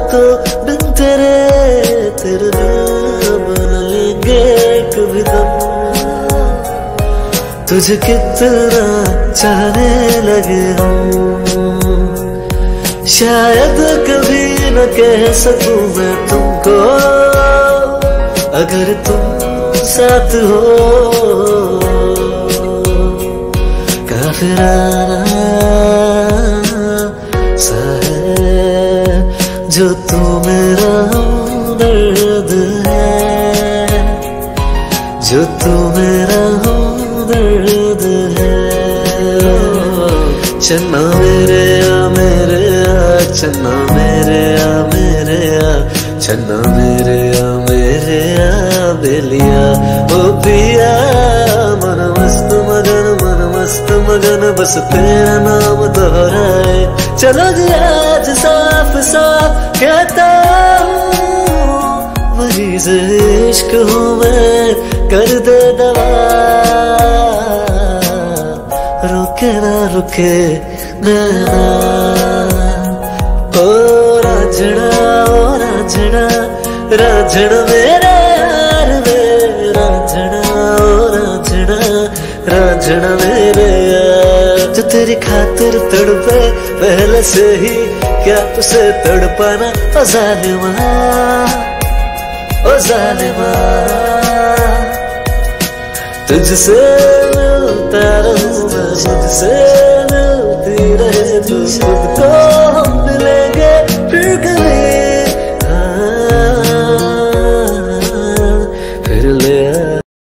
तो बिन तेरे तेरे बिन बन लेंगे कभी दम। तुझे कितना चाहने लगे हम, शायद कभी न कह सकूं मैं तुमको, अगर तुम साथ हो। काफिराना सा है जो तू मेरा दर्द है, जो तू मेरा दर्द है। चन्ना मेरे आ चन्ना मेरे आ चन्ना मेरे आ बेलिया ओ पिया। मन मस्त मगन बस तेरा नाम दोहराए। चलो जी आज साफ साफ कहता हूँ, मरीज इश्क हूँ मैं, कर दे दवा। रुके ना रुके नैना, ओ रांझना रांझना मेरे यार वे, रांझना ओ रांझना मेरे यार। जो तेरी खातिर तड़पे पहले से ही, क्या उसे तड़पाना ओ जालिमा, ओ जालिमा। तुझसे मिलता रहूं मैं, मुझसे मिलती रहे तू खुद को।